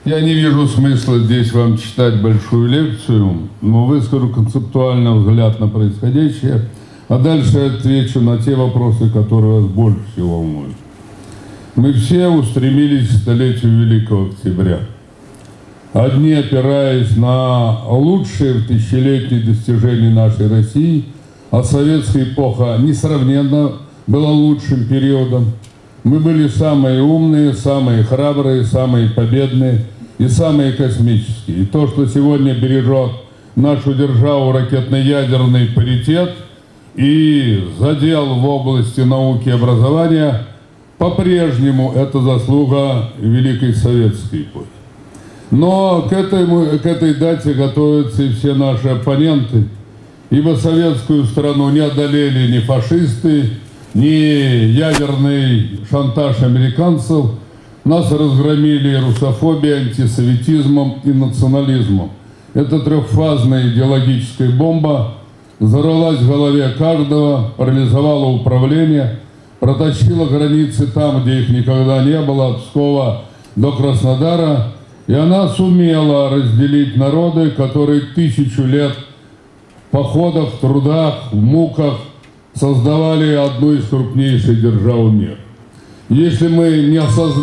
Я не вижу смысла здесь вам читать большую лекцию, но выскажу концептуально взгляд на происходящее, а дальше отвечу на те вопросы, которые вас больше всего волнуют. Мы все устремились к столетию Великого Октября. Одни, опираясь на лучшие в тысячелетние достижения нашей России, а советская эпоха несравненно была лучшим периодом. Мы были самые умные, самые храбрые, самые победные и самые космические. И то, что сегодня бережет нашу державу ракетно-ядерный паритет и задел в области науки и образования, по-прежнему это заслуга Великой Советской эпохи. Но к этой дате готовятся и все наши оппоненты, ибо советскую страну не одолели ни фашисты, ни ядерный шантаж американцев. Нас разгромили русофобией, антисоветизмом и национализмом. Эта трехфазная идеологическая бомба взорвалась в голове каждого, парализовала управление, протащила границы там, где их никогда не было, от Пскова до Краснодара, и она сумела разделить народы, которые 1000 лет в походах, в трудах, в муках создавали одну из крупнейших держав мира. Если мы не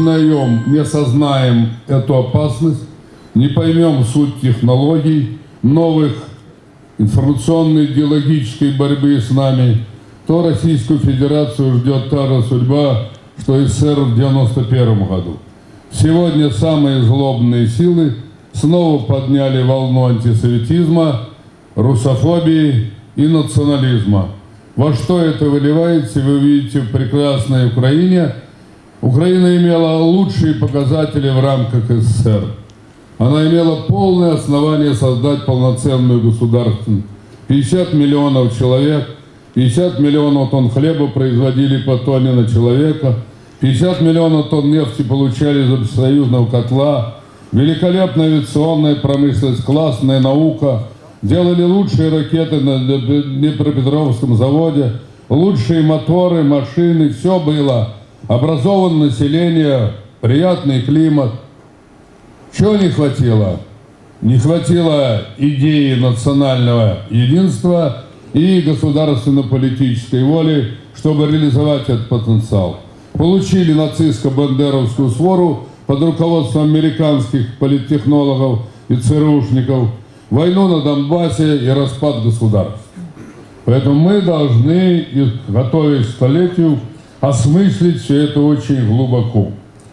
осознаем эту опасность, не поймем суть технологий, новых информационной идеологической борьбы с нами, то Российскую Федерацию ждет та же судьба, что и СССР в 1991 году. Сегодня самые злобные силы снова подняли волну антисоветизма, русофобии и национализма. Во что это выливается, вы видите в прекрасной Украине. Украина имела лучшие показатели в рамках СССР. Она имела полное основание создать полноценную государственность. 50 миллионов человек, 50 миллионов тонн хлеба производили по тонне на человека, 50 миллионов тонн нефти получали из союзного котла, великолепная авиационная промышленность, классная наука, делали лучшие ракеты на Днепропетровском заводе, лучшие моторы, машины, все было. Образованное население, приятный климат. Чего не хватило? Не хватило идеи национального единства и государственно-политической воли, чтобы реализовать этот потенциал. Получили нацистско-бандеровскую свору под руководством американских политтехнологов и ЦРУшников, войну на Донбассе и распад государства. Поэтому мы должны, готовясь к столетию, осмыслить все это очень глубоко.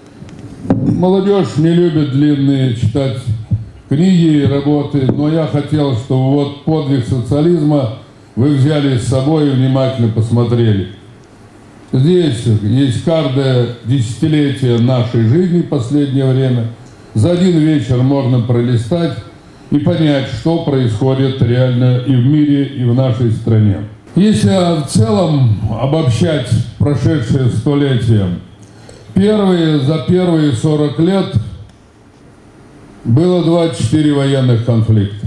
Молодежь не любит длинные читать книги и работы, но я хотел, чтобы вот подвиг социализма вы взяли с собой и внимательно посмотрели. Здесь есть каждое десятилетие нашей жизни в последнее время. За один вечер можно пролистать и понять, что происходит реально и в мире, и в нашей стране. Если в целом обобщать прошедшее столетие, за первые 40 лет было 24 военных конфликта.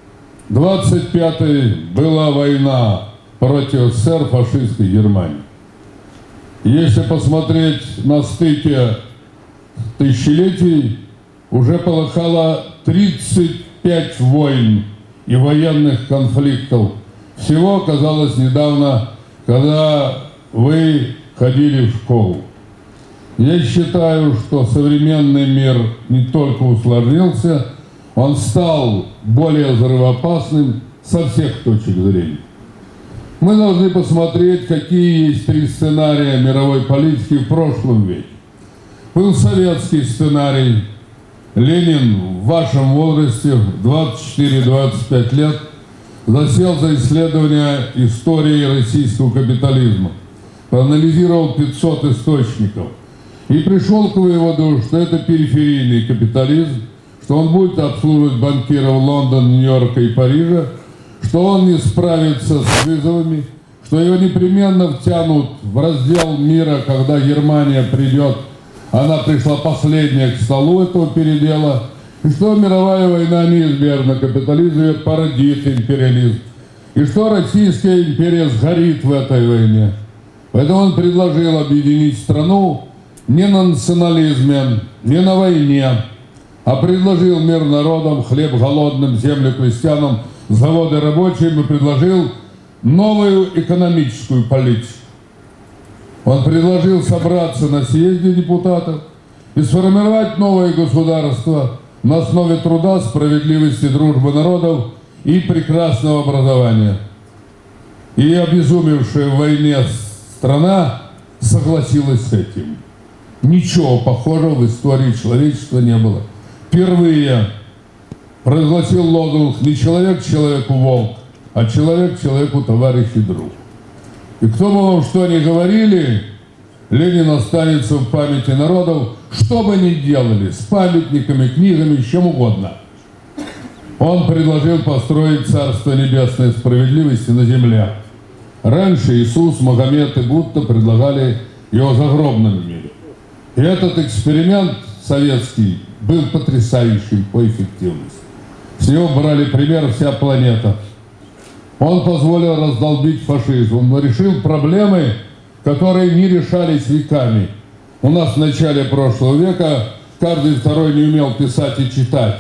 25-й была война против СССР, фашистской Германии. Если посмотреть на стыке тысячелетий, уже полыхало 35 войн и военных конфликтов. Всего оказалось недавно, когда вы ходили в школу. Я считаю, что современный мир не только усложнился, он стал более взрывоопасным со всех точек зрения. Мы должны посмотреть, какие есть 3 сценария мировой политики в прошлом веке. Был советский сценарий. Ленин в вашем возрасте, 24-25 лет, засел за исследование истории российского капитализма. Проанализировал 500 источников. И пришел к выводу, что это периферийный капитализм, что он будет обслуживать банкиров Лондона, Нью-Йорка и Парижа, что он не справится с вызовами, что его непременно втянут в раздел мира, когда Германия придет. Она пришла последняя к столу этого передела. И что мировая война неизбежна, капитализм ее породит империализм. И что Российская империя сгорит в этой войне. Поэтому он предложил объединить страну не на национализме, не на войне, а предложил мир народам, хлеб голодным, землю крестьянам, заводы рабочим и предложил новую экономическую политику. Он предложил собраться на съезде депутатов и сформировать новое государство на основе труда, справедливости, дружбы народов и прекрасного образования. И обезумевшая в войне страна согласилась с этим. Ничего похожего в истории человечества не было. Впервые провозгласил лозунг «Не человек человеку волк, а человек человеку товарищ и друг». И кто бы вам что ни говорили, Ленин останется в памяти народов, что бы ни делали, с памятниками, книгами, с чем угодно. Он предложил построить Царство Небесной справедливости на земле. Раньше Иисус, Магомед и Будда предлагали его в загробном мире. И этот эксперимент советский был потрясающим по эффективности. С него брали пример вся планета. Он позволил раздолбить фашизм. Он решил проблемы, которые не решались веками. У нас в начале прошлого века каждый второй не умел писать и читать.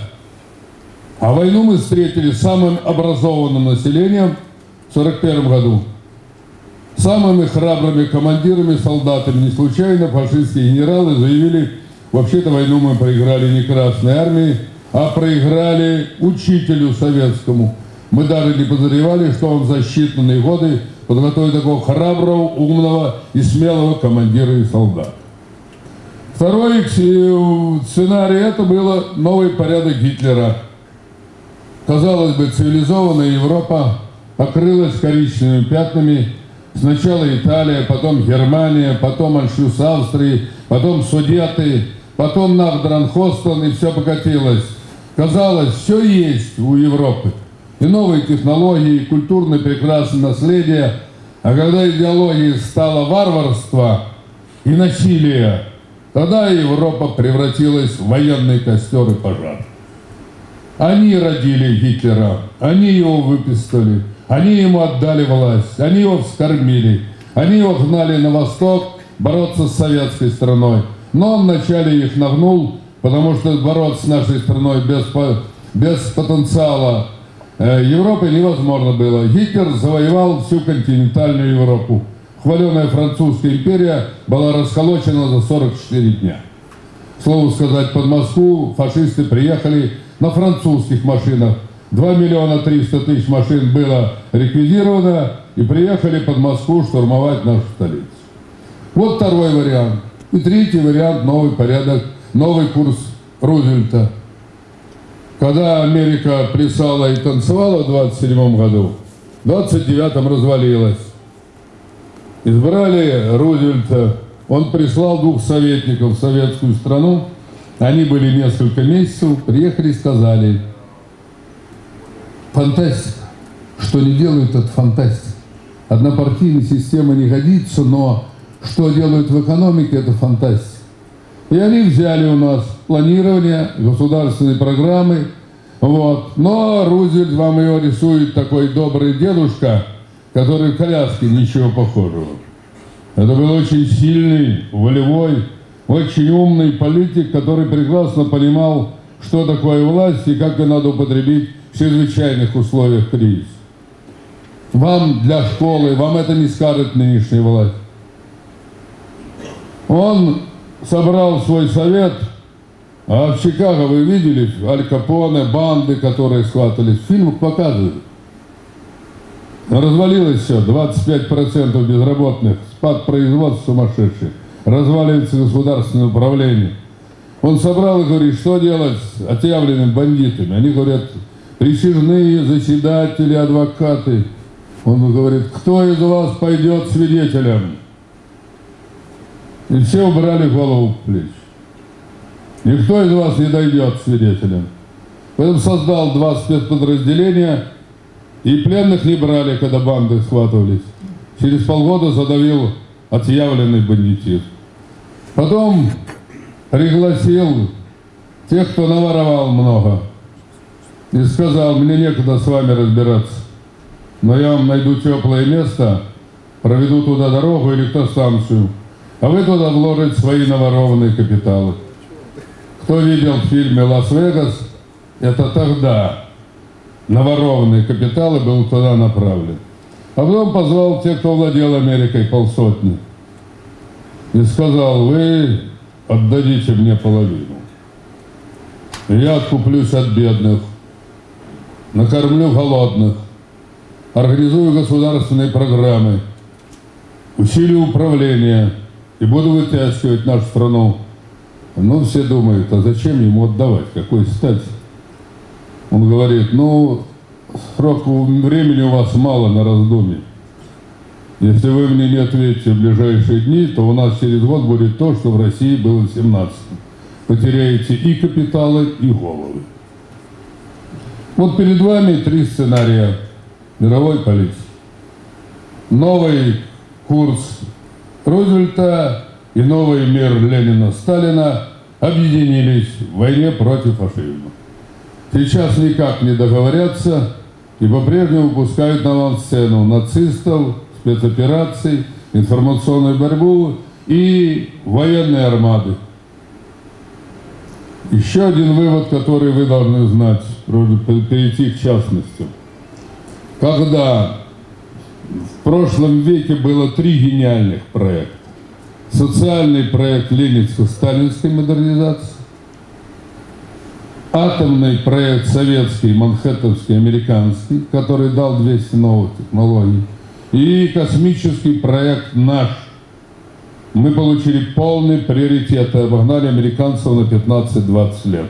А войну мы встретили самым образованным населением в 1941 году. Самыми храбрыми командирами, солдатами. Не случайно фашистские генералы заявили, вообще-то войну мы проиграли не Красной армии, а проиграли учителю советскому. Мы даже не подозревали, что он за считанные годы подготовил такого храброго, умного и смелого командира и солдата. Второй сценарий – это был новый порядок Гитлера. Казалось бы, цивилизованная Европа покрылась коричневыми пятнами. Сначала Италия, потом Германия, потом аншлюс Австрии, потом Судеты, потом Нахдран-Хостон, и все покатилось. Казалось, все есть у Европы. И новые технологии, и культурное прекрасное наследие. А когда идеологией стало варварство и насилие, тогда Европа превратилась в военный костер и пожар. Они родили Гитлера, они его выписали, они ему отдали власть, они его вскормили, они его гнали на восток бороться с советской страной. Но он вначале их нагнул, потому что бороться с нашей страной без потенциала Европы невозможно было. Гитлер завоевал всю континентальную Европу. Хваленая французская империя была расколочена за 44 дня. К слову сказать, под Москву фашисты приехали на французских машинах. 2 300 000 машин было реквизировано, и приехали под Москву штурмовать нашу столицу. Вот второй вариант. И третий вариант – новый порядок, новый курс Рузвельта. Когда Америка плясала и танцевала в 27 году, в 29-м развалилась. Избрали Рузвельта, он прислал 2 советников в советскую страну, они были несколько месяцев, приехали и сказали: фантастика, что не делают, это фантастика. Однопартийная система не годится, но что делают в экономике, это фантастика. И они взяли у нас планирование, государственные программы. Вот. Но Рузвельт, вам его рисует такой добрый дедушка, который в коляске, ничего похожего. Это был очень сильный, волевой, очень умный политик, который прекрасно понимал, что такое власть и как ее надо употребить в чрезвычайных условиях кризиса. Вам для школы, вам это не скажет нынешняя власть. Он собрал свой совет, а в Чикаго вы видели Аль Капоне, банды, которые схватывались, в фильмах показывают. Развалилось все, 25% безработных, спад производства сумасшедший, разваливается государственное управление. Он собрал и говорит, что делать с отъявленными бандитами. Они говорят, присяжные, заседатели, адвокаты. Он говорит, кто из вас пойдет свидетелем? И все убрали голову в плечи. Никто из вас не дойдет свидетелем. Поэтому создал 2 спецподразделения, и пленных не брали, когда банды схватывались. Через полгода задавил отъявленный бандитизм. Потом пригласил тех, кто наворовал много, и сказал, мне некогда с вами разбираться, но я вам найду теплое место, проведу туда дорогу, электростанцию, а вы туда вложите свои наворованные капиталы. Кто видел в фильме «Лас-Вегас», это тогда наворованные капиталы был туда направлен. А потом позвал тех, кто владел Америкой, 500. И сказал: вы отдадите мне половину. Я откуплюсь от бедных, накормлю голодных, организую государственные программы, усилию управления и буду вытаскивать нашу страну. Ну, все думают, а зачем ему отдавать, какой стать? Он говорит: ну, сроку времени у вас мало на раздумье. Если вы мне не ответите в ближайшие дни, то у нас через год будет то, что в России было в 17-м. Потеряете и капиталы, и головы. Вот перед вами 3 сценария мировой политики. Новый курс Рузвельта и новый мир Ленина-Сталина объединились в войне против фашизма. Сейчас никак не договорятся и по-прежнему пускают на авансцену нацистов, спецопераций, информационную борьбу и военные армады. Еще один вывод, который вы должны знать, перейти к частности. Когда в прошлом веке было 3 гениальных проекта. Социальный проект ленинско-сталинской модернизации, атомный проект советский, манхэттенский, американский, который дал 200 новых технологий, и космический проект наш. Мы получили полный приоритет и обогнали американцев на 15-20 лет.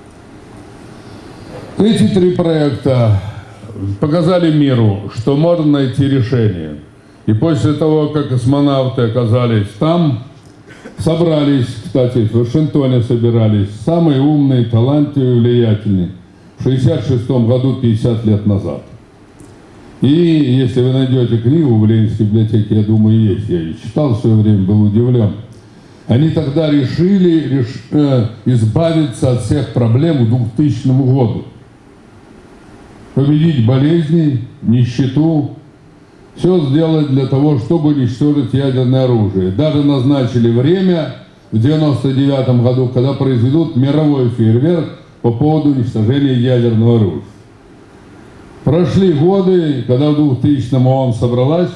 Эти 3 проекта показали миру, что можно найти решение. И после того, как космонавты оказались там, собрались, кстати, в Вашингтоне собирались, самые умные, талантливые, влиятельные, в 1966 году, 50 лет назад. И если вы найдете книгу в Ленинской библиотеке, я думаю, есть, я ее читал в свое время, был удивлен. Они тогда решили избавиться от всех проблем к 2000 году. Победить болезни, нищету, все сделать для того, чтобы уничтожить ядерное оружие. Даже назначили время в 1999 году, когда произведут мировой фейерверк по поводу уничтожения ядерного оружия. Прошли годы, когда в 2000-м ООН собралась,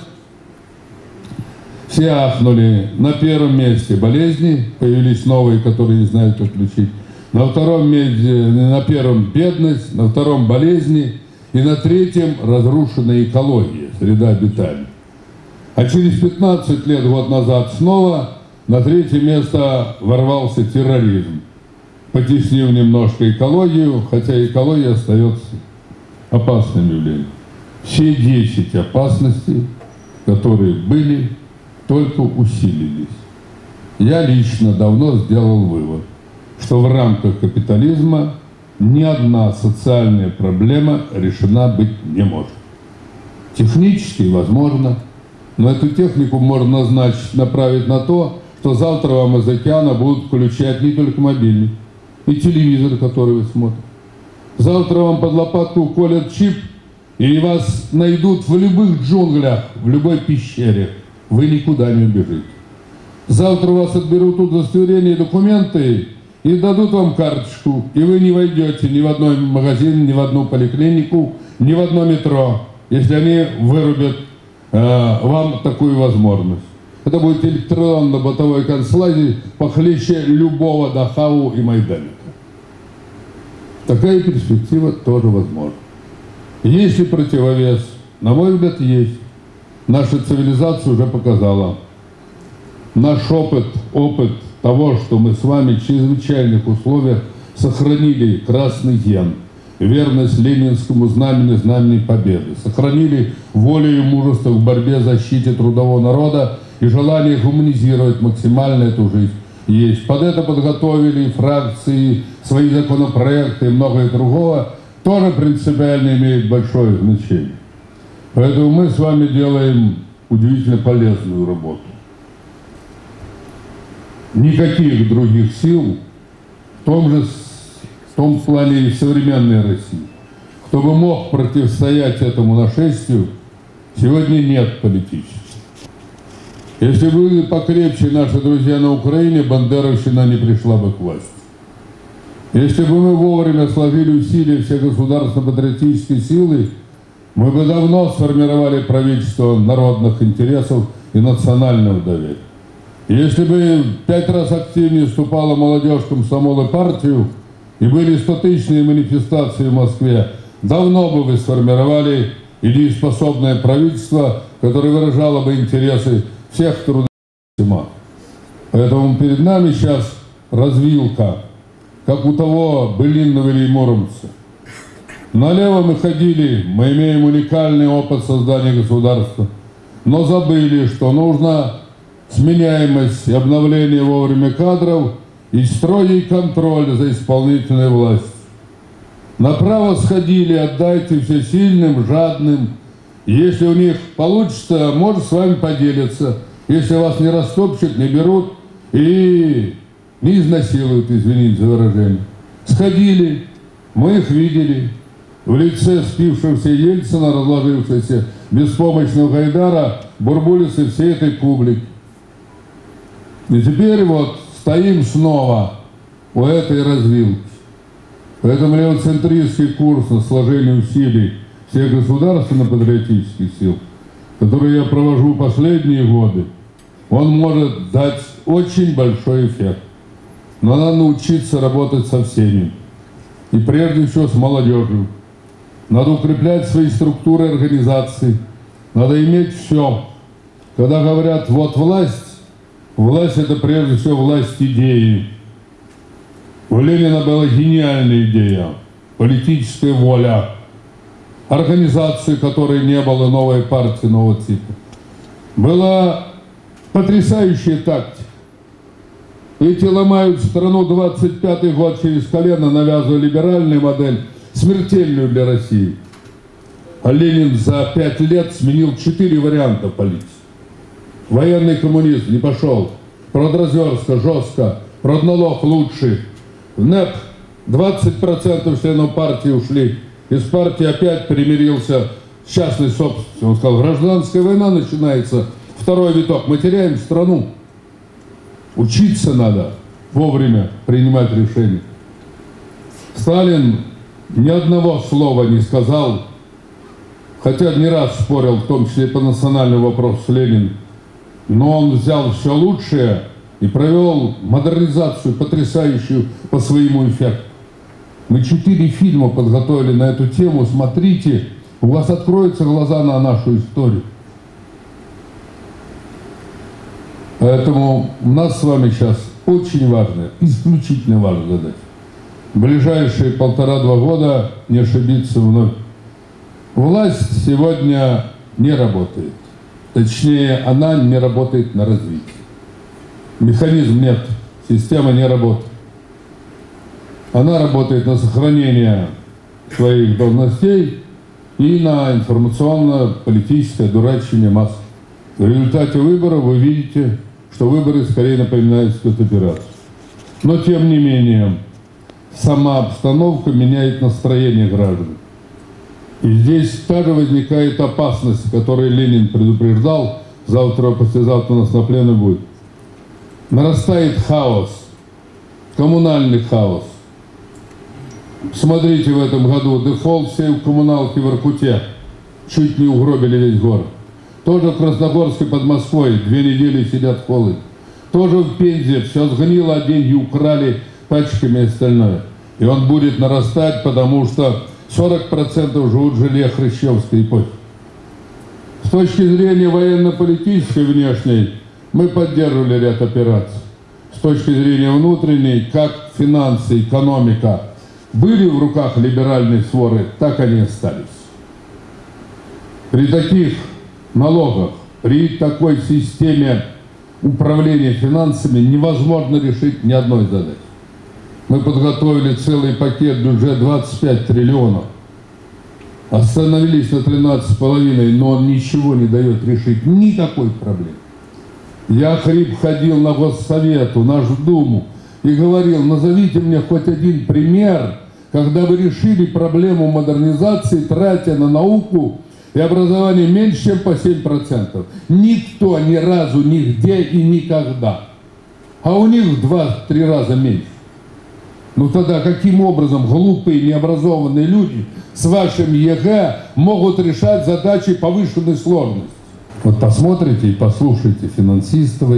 все ахнули. На первом месте болезни, появились новые, которые не знают, как лечить. На втором месте, на первом бедность, на втором болезни. И на 3-м разрушенная экология, среда обитания. А через 15 лет, год назад, снова на 3-е место ворвался терроризм, потеснив немножко экологию, хотя экология остается опасным явлением. Все 10 опасностей, которые были, только усилились. Я лично давно сделал вывод, что в рамках капитализма ни одна социальная проблема решена быть не может. Технически возможно, но эту технику можно направить на то, что завтра вам из океана будут включать не только мобильник, и телевизор, который вы смотрите. Завтра вам под лопатку уколят чип, и вас найдут в любых джунглях, в любой пещере. Вы никуда не убежите. Завтра у вас отберут удостоверение и документы, и дадут вам карточку, и вы не войдете ни в один магазин, ни в одну поликлинику, ни в одно метро, если они вырубят вам такую возможность. Это будет электронно-бытовой концлагерь похлеще любого Дахау и Майданика. Такая перспектива тоже возможна. Есть ли противовес? На мой взгляд, есть. Наша цивилизация уже показала. Наш опыт того, что мы с вами в чрезвычайных условиях сохранили красный ген, верность ленинскому знамени победы, сохранили волю и мужество в борьбе за защите трудового народа и желание гуманизировать максимально эту жизнь. Есть. Под это подготовили фракции, свои законопроекты и многое другого, тоже принципиально имеет большое значение. Поэтому мы с вами делаем удивительно полезную работу. Никаких других сил, в том плане и современной России, кто бы мог противостоять этому нашествию, сегодня нет политически. Если были покрепче наши друзья на Украине, бандеровщина не пришла бы к власти. Если бы мы вовремя сложили усилия все государственно-патриотические силы, мы бы давно сформировали правительство народных интересов и национального доверия. Если бы 5 раз активнее вступала молодежь в комсомол и партию, и были 100-тысячные манифестации в Москве, давно бы вы сформировали дееспособное правительство, которое выражало бы интересы всех трудовых. Поэтому перед нами сейчас развилка, как у того былинного или муромца. Налево мы ходили, мы имеем уникальный опыт создания государства, но забыли, что нужно сменяемость и обновление вовремя кадров и строгий контроль за исполнительной властью. Направо сходили, отдайте все сильным, жадным. Если у них получится, может с вами поделиться. Если вас не растопчут, не берут и не изнасилуют, извините за выражение. Сходили, мы их видели. В лице спившегося Ельцина, разложившегося беспомощного Гайдара, бурбулисы всей этой публики. И теперь вот стоим снова у этой развилки. Поэтому левоцентристский курс на сложение усилий всех государственно-патриотических сил, который я провожу последние годы, он может дать очень большой эффект. Но надо научиться работать со всеми. И прежде всего с молодежью. Надо укреплять свои структуры организации. Надо иметь все. Когда говорят, вот власть, власть это прежде всего власть идеи. У Ленина была гениальная идея, политическая воля, организации, которой не было, новой партии, нового типа. Была потрясающая тактика. Эти ломают страну 25-й год через колено, навязывая либеральную модель, смертельную для России. А Ленин за 5 лет сменил 4 варианта политики. Военный коммунизм не пошел, продразверстка жестко, продналог лучше. В НЭП 20% членов партии ушли. Из партии опять примирился с частной собственностью. Он сказал, гражданская война начинается, второй виток, мы теряем страну. Учиться надо вовремя принимать решения. Сталин ни одного слова не сказал, хотя не раз спорил, в том числе и по национальному вопросу с Лениным, но он взял все лучшее и провел модернизацию, потрясающую по своему эффекту. Мы 4 фильма подготовили на эту тему, смотрите, у вас откроются глаза на нашу историю. Поэтому у нас с вами сейчас очень важная, исключительно важная задача. В ближайшие 1,5-2 года не ошибиться вновь. Власть сегодня не работает. Точнее, она не работает на развитие. Механизм нет, система не работает. Она работает на сохранение своих должностей и на информационно-политическое дурачение масс. В результате выборов вы видите, что выборы скорее напоминают спецоперацию. Но тем не менее, сама обстановка меняет настроение граждан. И здесь также возникает опасность, которую Ленин предупреждал, завтра, послезавтра у нас на плену будет. Нарастает хаос, коммунальный хаос. Смотрите, в этом году дефолт всей коммуналки в Иркуте. Чуть не угробили весь город. Тоже в Красногорске под Москвой 2 недели сидят в холоде. Тоже в Пензе все сгнило, а деньги украли пачками и остальное. И он будет нарастать, потому что 40% живут в жилье хрущевской эпохи. С точки зрения военно-политической внешней мы поддерживали ряд операций. С точки зрения внутренней, как финансы, экономика были в руках либеральной своры, так они и остались. При таких налогах, при такой системе управления финансами невозможно решить ни одной задачи. Мы подготовили целый пакет, бюджет 25 триллионов. Остановились на 13,5, но он ничего не дает решить никакой проблемы. Я ходил на Госсовет, в нашу Думу, и говорил, назовите мне хоть один пример, когда вы решили проблему модернизации, тратя на науку и образование меньше, чем по 7%. Никто ни разу, нигде и никогда. А у них в 2-3 раза меньше. Ну тогда каким образом глупые, необразованные люди с вашим ЕГЭ могут решать задачи повышенной сложности? Вот посмотрите и послушайте финансистов,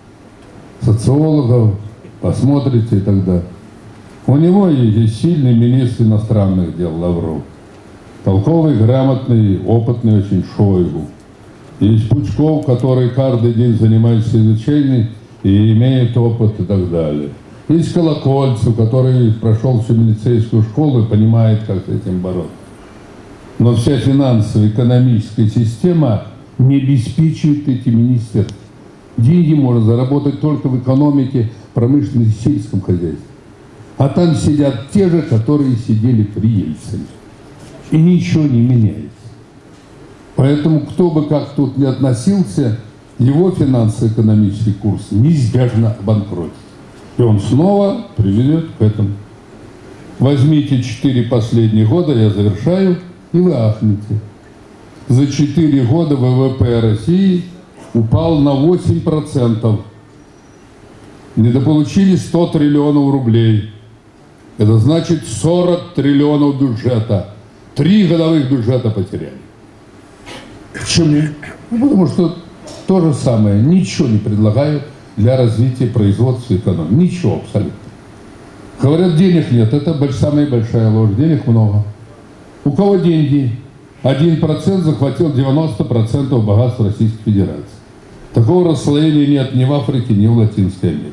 социологов, посмотрите тогда. У него есть сильный министр иностранных дел Лавров, толковый, грамотный, опытный очень Шойгу. Есть Пучков, который каждый день занимается изучением и имеет опыт и так далее. Есть Колокольцев, который прошел всю милицейскую школу и понимает, как с этим бороться. Но вся финансовая, экономическая система не обеспечивает эти министерства. Деньги можно заработать только в экономике, промышленности, сельском хозяйстве. А там сидят те же, которые сидели при Ельцине. И ничего не меняется. Поэтому, кто бы как тут ни относился, его финансово-экономический курс неизбежно обанкротит. И он снова приведет к этому. Возьмите 4 последних года, я завершаю, и вы ахнете. За 4 года ВВП России упал на 8%. Недополучили 100 триллионов рублей. Это значит 40 триллионов бюджета. 3 годовых бюджета потеряли. Почему? Ну, потому что то же самое. Ничего не предлагают для развития производства и экономики. Ничего абсолютно. Говорят, денег нет. Это самая большая ложь. Денег много. У кого деньги? 1% захватил 90% богатства Российской Федерации. Такого расслоения нет ни в Африке, ни в Латинской Америке.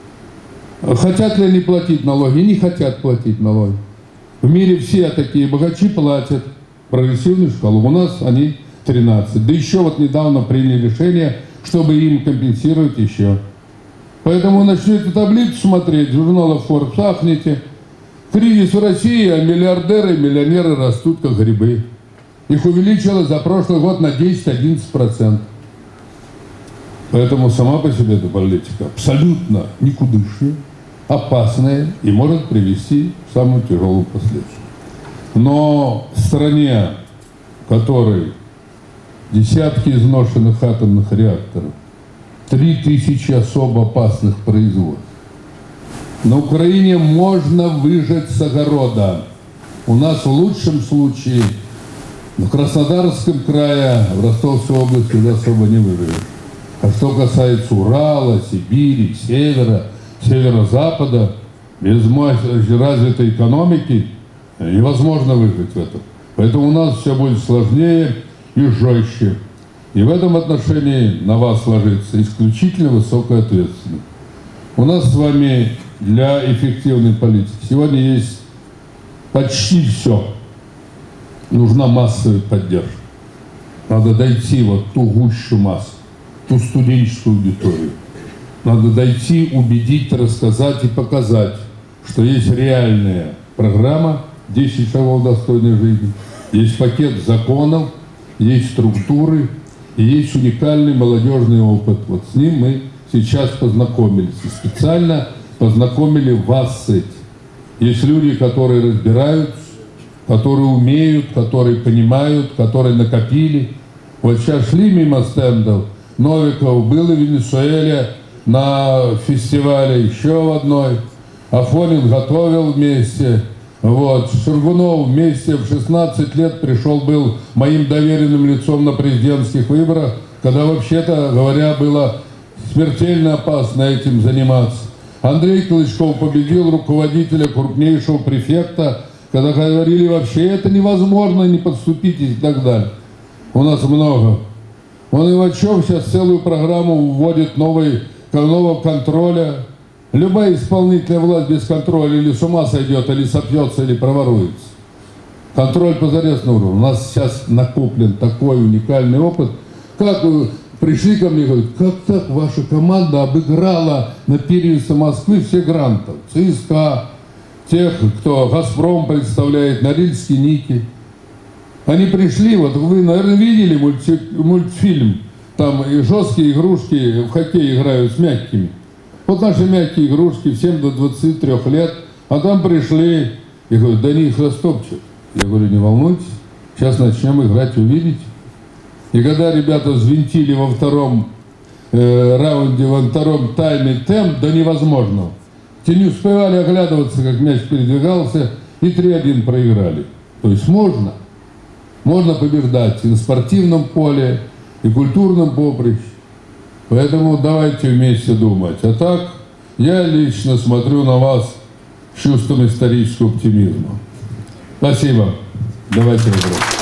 Хотят ли они платить налоги? Не хотят платить налоги. В мире все такие богачи платят прогрессивную шкалу. У нас они 13. Да еще вот недавно приняли решение, чтобы им компенсировать еще. Поэтому начнете таблицу смотреть, журнала Forbes, ахнете. Кризис в России, а миллиардеры и миллионеры растут как грибы. Их увеличилось за прошлый год на 10-11%. Поэтому сама по себе эта политика абсолютно никудышная, опасная и может привести к самым тяжелым последствиям. Но в стране, в которой десятки изношенных атомных реакторов, 3000 особо опасных производств, на Украине можно выжать с огорода. У нас в лучшем случае в Краснодарском крае, в Ростовской области уже особо не выживешь. А что касается Урала, Сибири, Севера, Северо-Запада, без развитой экономики невозможно выжить в этом. Поэтому у нас все будет сложнее и жестче. И в этом отношении на вас ложится исключительно высокая ответственность. У нас с вами для эффективной политики сегодня есть почти все. Нужна массовая поддержка. Надо дойти вот ту гущу масс, ту студенческую аудиторию. Надо дойти, убедить, рассказать и показать, что есть реальная программа 10 шагов достойной жизни, есть пакет законов, есть структуры и есть уникальный молодежный опыт. Вот с ним мы сейчас познакомились. И специально познакомили вас с этим. Есть люди, которые разбираются, которые умеют, которые понимают, которые накопили. Вот сейчас шли мимо стендов. Новиков был в Венесуэле на фестивале, еще в одной. Афонин готовил вместе. Вот. Шургунов вместе в 16 лет пришел, был моим доверенным лицом на президентских выборах, когда вообще-то говоря было смертельно опасно этим заниматься. Андрей Клычков победил руководителя крупнейшего префекта, когда говорили вообще это невозможно, не подступитесь и так далее. У нас много. Он Ивачев сейчас целую программу вводит нового контроля. Любая исполнительная власть без контроля или с ума сойдет, или сопьется, или проворуется. Контроль позарез нужен. У нас сейчас накоплен такой уникальный опыт. Как вы пришли ко мне и говорят, как так ваша команда обыграла на первенстве Москвы все грантов? ЦСКА, тех, кто Газпром представляет, Норильские Ники. Они пришли, вот вы, наверное, видели мультфильм, там и жесткие игрушки в хоккей играют с мягкими. Вот наши мягкие игрушки, всем до 23 лет, а там пришли и говорят, да не их растопчут. Я говорю, не волнуйтесь, сейчас начнем играть, увидите. И когда ребята взвинтили во втором раунде, во втором тайме темп до невозможного, Те не успевали оглядываться, как мяч передвигался, и 3-1 проиграли. То есть можно побеждать и на спортивном поле, и культурном поприще. Поэтому давайте вместе думать. А так, я лично смотрю на вас с чувством исторического оптимизма. Спасибо. Давайте вопрос.